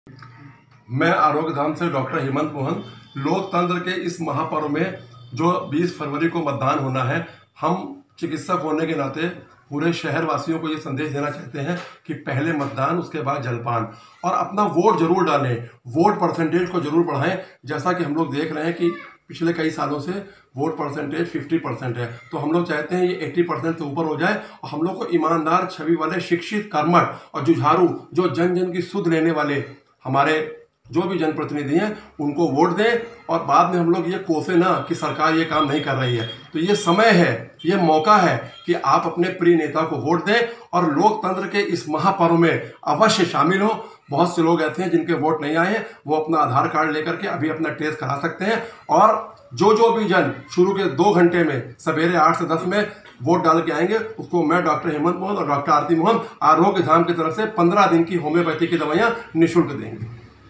मैं आरोग्य धाम से डॉक्टर हेमंत मोहन। लोकतंत्र के इस महापर्व में जो 20 फरवरी को मतदान होना है, हम चिकित्सक होने के नाते पूरे शहर वासियों को ये संदेश देना चाहते हैं कि पहले मतदान, उसके बाद जलपान, और अपना वोट जरूर डालें। वोट परसेंटेज को जरूर बढ़ाएं। जैसा कि हम लोग देख रहे हैं कि पिछले कई सालों से वोट परसेंटेज 50% है, तो हम लोग चाहते हैं ये 80% से ऊपर हो जाए और हम लोग को ईमानदार, छवि वाले, शिक्षित, कर्मठ और जुझारू, जो जन जन की सुध लेने वाले हमारे जो भी जनप्रतिनिधि हैं उनको वोट दें। और बाद में हम लोग ये कोसे ना कि सरकार ये काम नहीं कर रही है। तो ये समय है, ये मौका है कि आप अपने प्रिय नेता को वोट दें और लोकतंत्र के इस महापर्व में अवश्य शामिल हो। बहुत से लोग ऐसे हैं जिनके वोट नहीं आए हैं, वो अपना आधार कार्ड लेकर के अभी अपना टेस्ट करा सकते हैं। और जो भी जन शुरू के 2 घंटे में सवेरे 8 से 10 में वोट डाल के आएंगे, उसको मैं डॉक्टर हेमंत मोहन और डॉक्टर आरती मोहन आरोग्य धाम की तरफ से 15 दिन की होम्योपैथी की दवाइयां निःशुल्क देंगे।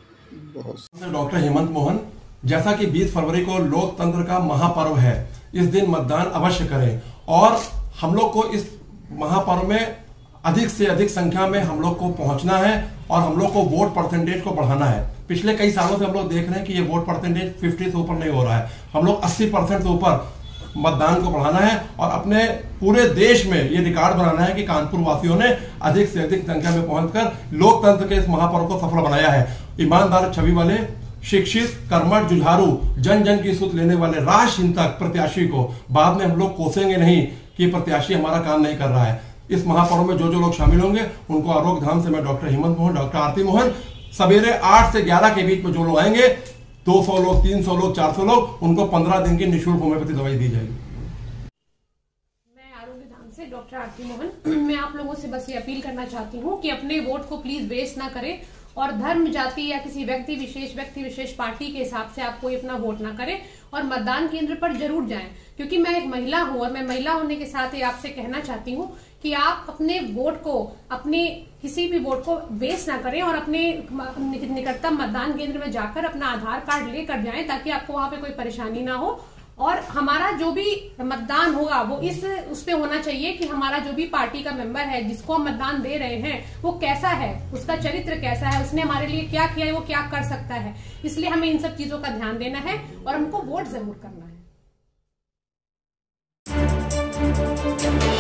डॉक्टर हेमंत मोहन, जैसा कि 20 फरवरी को लोकतंत्र का महापर्व है, इस दिन मतदान अवश्य करें और हम लोग को इस महापर्व में अधिक से अधिक संख्या में हम लोग को पहुंचना है और हम लोग को वोट परसेंटेज को बढ़ाना है। पिछले कई सालों से हम लोग देख रहे हैं कि ये वोट परसेंटेज 50 से ऊपर नहीं हो रहा है। हम लोग 80% से ऊपर मतदान को बढ़ाना है और अपने पूरे देश में ये रिकॉर्ड बनाना है कि कानपुर वासियों ने अधिक से अधिक संख्या में पहुंचकर लोकतंत्र के इस महापर्व को सफल बनाया है। ईमानदार, छवि वाले, शिक्षित, कर्मठ, जुझारू, जन जन की सुध लेने वाले राष्ट्रचिंतक प्रत्याशी को बाद में हम लोग कोसेंगे नहीं कि प्रत्याशी हमारा काम नहीं कर रहा है। इस महापर्व में जो लोग शामिल होंगे उनको आरोग्य धाम से मैं डॉक्टर हेमंत मोहन, डॉक्टर आरती मोहन, सवेरे 8 से 11 के बीच में जो लोग आएंगे, 200 लोग, 300 लोग, 400 लोग, उनको 15 दिन की निःशुल्क होम्योपैथी दवाई दी जाएगी। मैं आरोग्य धाम से डॉक्टर आरती मोहन, मैं आप लोगों से बस ये अपील करना चाहती हूँ कि अपने वोट को प्लीज वेस्ट ना करें और धर्म, जाति या किसी व्यक्ति विशेष पार्टी के हिसाब से आप कोई अपना वोट ना करें और मतदान केंद्र पर जरूर जाएं। क्योंकि मैं एक महिला हूं और मैं महिला होने के साथ ही आपसे कहना चाहती हूं कि आप अपने वोट को, अपने किसी भी वोट को वेस्ट ना करें और अपने निकटतम मतदान केंद्र में जाकर अपना आधार कार्ड लेकर जाएं ताकि आपको वहां पे कोई परेशानी ना हो। और हमारा जो भी मतदान होगा वो उस पे होना चाहिए कि हमारा जो भी पार्टी का मेंबर है, जिसको हम मतदान दे रहे हैं, वो कैसा है, उसका चरित्र कैसा है, उसने हमारे लिए क्या किया है, वो क्या कर सकता है। इसलिए हमें इन सब चीजों का ध्यान देना है और हमको वोट जरूर करना है।